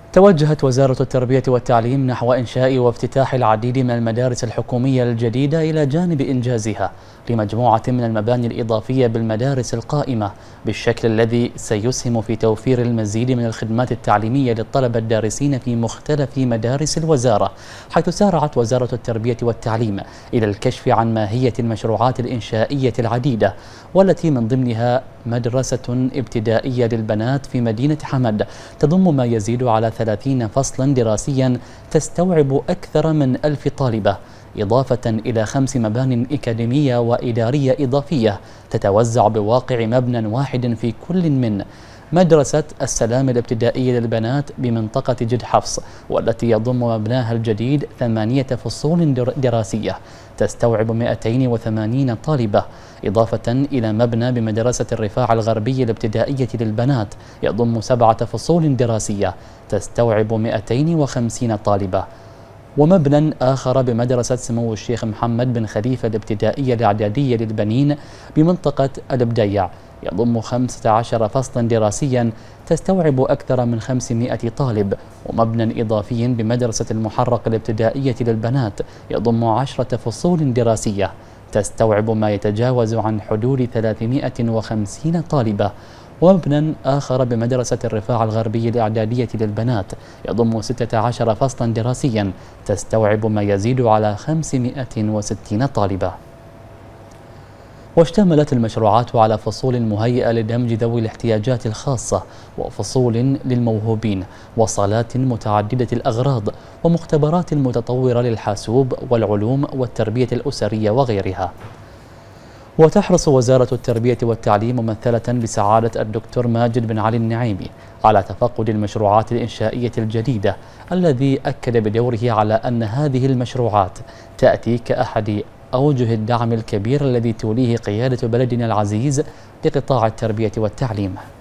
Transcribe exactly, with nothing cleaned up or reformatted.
توجهت وزارة التربية والتعليم نحو إنشاء وافتتاح العديد من المدارس الحكومية الجديدة إلى جانب إنجازها لمجموعة من المباني الإضافية بالمدارس القائمة بالشكل الذي سيسهم في توفير المزيد من الخدمات التعليمية للطلبة الدارسين في مختلف مدارس الوزارة، حيث سارعت وزارة التربية والتعليم إلى الكشف عن ماهية المشروعات الإنشائية العديدة، والتي من ضمنها مدرسة ابتدائية للبنات في مدينة حمد تضم ما يزيد على ثلاثين فصلا دراسيا تستوعب أكثر من ألف طالبة، إضافة إلى خمس مبان أكاديمية وإدارية إضافية تتوزع بواقع مبنى واحد في كل من مدرسة السلام الابتدائية للبنات بمنطقة جد حفص، والتي يضم مبناها الجديد ثمانية فصول دراسية تستوعب مئتين وثمانين طالبة، إضافة إلى مبنى بمدرسة الرفاع الغربي الابتدائية للبنات يضم سبعة فصول دراسية تستوعب مئتين وخمسين طالبة، ومبنى آخر بمدرسة سمو الشيخ محمد بن خليفة الابتدائية الإعدادية للبنين بمنطقة البديع يضم خمسة عشر فصلا دراسيا تستوعب أكثر من خمسمئة طالب، ومبنى إضافي بمدرسة المحرق الابتدائية للبنات يضم عشرة فصول دراسية تستوعب ما يتجاوز عن حدود ثلاثمئة وخمسين طالبة، ومبنى آخر بمدرسة الرفاع الغربي الإعدادية للبنات يضم ستة عشر فصلا دراسيا تستوعب ما يزيد على خمسمئة وستين طالبة. واشتملت المشروعات على فصول مهيئة لدمج ذوي الاحتياجات الخاصة، وفصول للموهوبين، وصالات متعددة الأغراض، ومختبرات متطورة للحاسوب والعلوم والتربية الأسرية وغيرها. وتحرص وزارة التربية والتعليم ممثلة بسعادة الدكتور ماجد بن علي النعيمي على تفقد المشروعات الإنشائية الجديدة، الذي أكد بدوره على أن هذه المشروعات تأتي كأحد أوجه الدعم الكبير الذي توليه قيادة بلدنا العزيز لقطاع التربية والتعليم.